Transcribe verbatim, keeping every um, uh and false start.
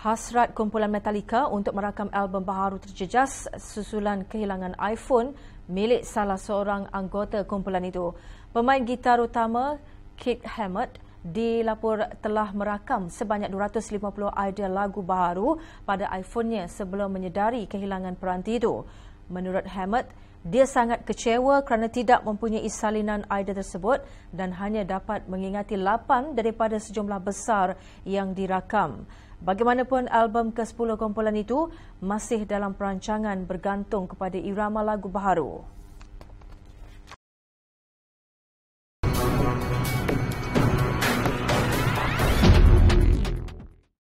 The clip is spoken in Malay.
Hasrat kumpulan Metallica untuk merakam album baharu terjejas susulan kehilangan iPhone milik salah seorang anggota kumpulan itu. Pemain gitar utama Kirk Hammett dilapor telah merakam sebanyak dua ratus lima puluh idea lagu baharu pada iPhone-nya sebelum menyedari kehilangan peranti itu. Menurut Hammett, dia sangat kecewa kerana tidak mempunyai salinan idea tersebut dan hanya dapat mengingati lapan daripada sejumlah besar yang dirakam. Bagaimanapun, album ke sepuluh kumpulan itu masih dalam perancangan bergantung kepada irama lagu baharu.